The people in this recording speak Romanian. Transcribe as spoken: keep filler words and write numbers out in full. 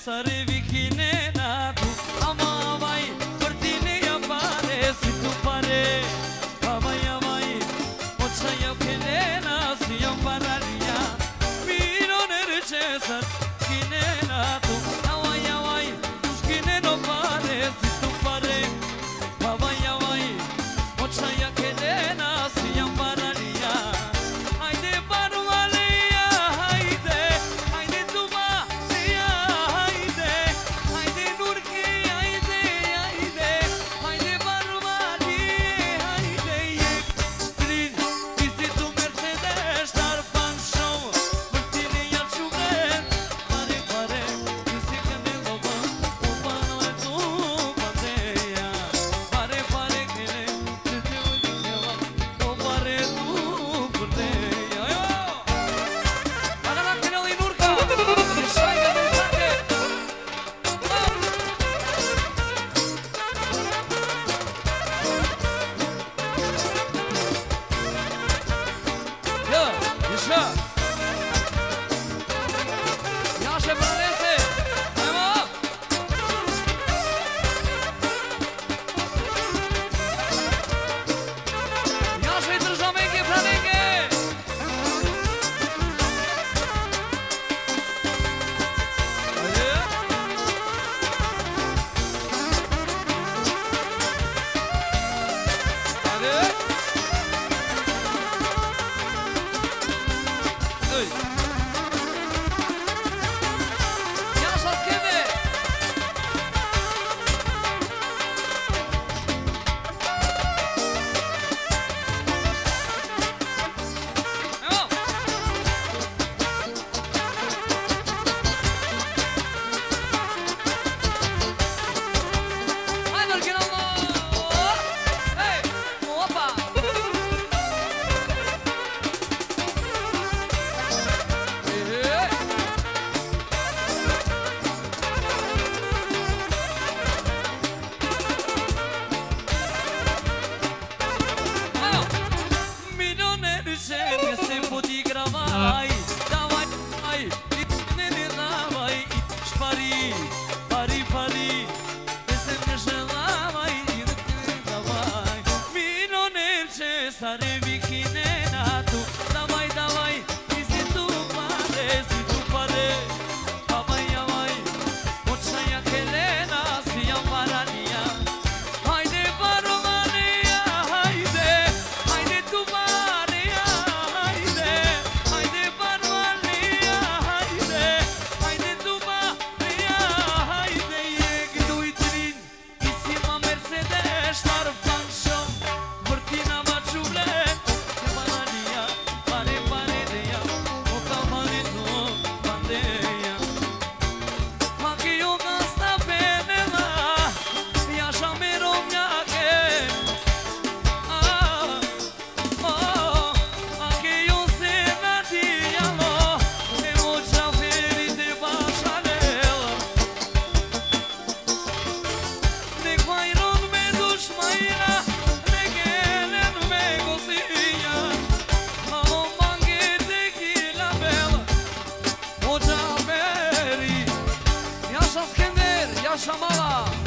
să revii nena tu. Ama vai, per tine ya pare, si tu pare. Ama ya vai, ocha ya che nena si ya paralia. Mino ne rice să nena tu. Ama ya vai, skine no pare, si tu pare. Ama ya vai, ocha ya che nena si ya paralia. Haide barmalia, haide, haide tu ma, haide, haide nurki, haide, haide, haide barmalia, haide. Trin, isi tu Mercedes, dar fan show, vârtine ia ciuben, pare, pare, isi că ne lovă, o bană tu pandeia, pare, pare că ne, ce te uite o pare tu pandeia, yo! Para la final din urca, ieșai că te sate, yo, ieșa, ia și prănese, hai mă! Ia și trăjamenche, prănenche! Haide! Haide! Ei! Ia așa schimbe! Hai mă! Hai, Dorchino, mă! Hei! Opa! Hei! Hai, mă! Milioneri se ne se poti gravai, davai, ai, ne ne davai, spari, pari, pari, se ne shavai, ne davai. Milioneri se sare vikine na tu, davai, davai, isi tu pare, si tu pare, davai, davai, ocha ya kelena si ya paralia. Haide barmania, haide, haide tu Maria, haide, haide barmania, haide, haide tu Maria, haide. E doi trin, isima Mercedes, dar fan show, vârtina ma ciuble, se paralia, pare pare de ea, o cavale tu pandeia. Ma che io gasta bene la, e așa mereu mi-ache. Ah, oh, ma che io se nadialo, e mocia ferite bașanela. De quai non me duci maina, de ghele nu me gosia. Ma o manghe tequila bela, mocia beri. Ia așa schender, ia așa mala.